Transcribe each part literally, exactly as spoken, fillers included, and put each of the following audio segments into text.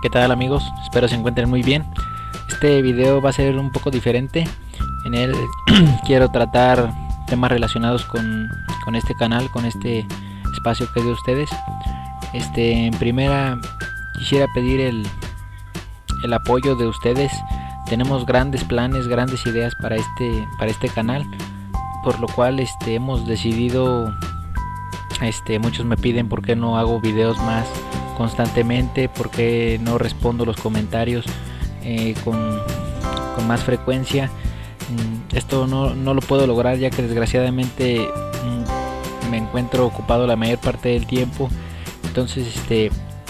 ¿Qué tal amigos? Espero se encuentren muy bien. Este video va a ser un poco diferente. En él quiero tratar temas relacionados con, con este canal, con este espacio que es de ustedes. Este, en primera quisiera pedir el, el apoyo de ustedes. Tenemos grandes planes, grandes ideas para este, para este canal, por lo cual este, hemos decidido, este, muchos me piden por qué no hago videos más constantemente, por qué no respondo los comentarios eh, con, con más frecuencia. Esto no, no lo puedo lograr, ya que desgraciadamente me encuentro ocupado la mayor parte del tiempo. Entonces este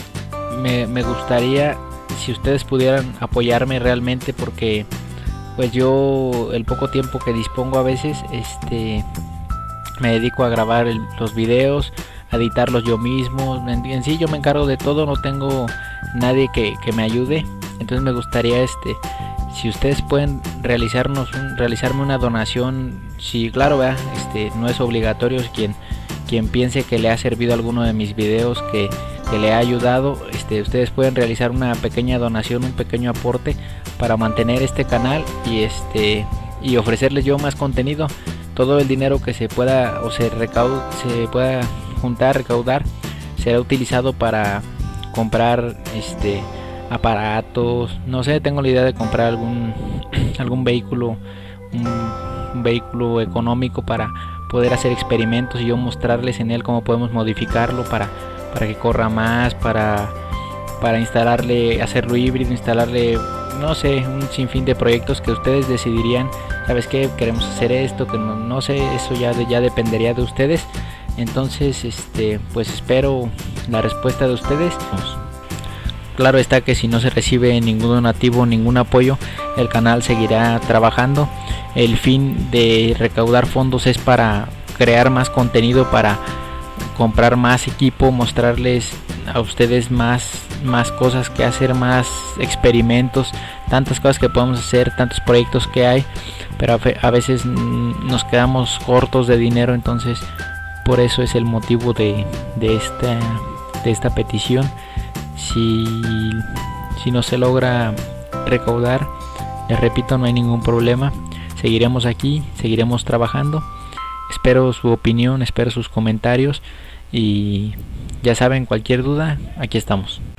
me, me gustaría si ustedes pudieran apoyarme realmente, porque pues yo el poco tiempo que dispongo a veces este me dedico a grabar el, los videos, a editarlos yo mismo. En, en sí yo me encargo de todo, no tengo nadie que, que me ayude. Entonces me gustaría este si ustedes pueden realizarnos un, realizarme una donación, si claro, ¿verdad? Este no es obligatorio. Quien quien piense que le ha servido alguno de mis videos, que, que le ha ayudado, este ustedes pueden realizar una pequeña donación, un pequeño aporte para mantener este canal y este y ofrecerles yo más contenido. Todo el dinero que se pueda o se recaude, se pueda juntar, recaudar, será utilizado para comprar este aparatos, no sé, tengo la idea de comprar algún algún vehículo, un, un vehículo económico para poder hacer experimentos y yo mostrarles en él cómo podemos modificarlo para para que corra más, para para instalarle, hacerlo híbrido, instalarle, no sé, un sinfín de proyectos que ustedes decidirían. ¿Sabes qué? Queremos hacer esto, que no, no sé, eso ya de, ya dependería de ustedes. Entonces este pues espero la respuesta de ustedes. Claro está que si no se recibe ningún donativo, ningún apoyo, el canal seguirá trabajando. El fin de recaudar fondos es para crear más contenido, para comprar más equipo, mostrarles a ustedes más, más cosas que hacer, más experimentos, tantas cosas que podemos hacer, tantos proyectos que hay, pero a veces nos quedamos cortos de dinero. Entonces por eso es el motivo de, de, esta, de esta petición. Si, si no se logra recaudar, les repito, no hay ningún problema, seguiremos aquí, seguiremos trabajando. Espero su opinión, espero sus comentarios y ya saben, cualquier duda, aquí estamos.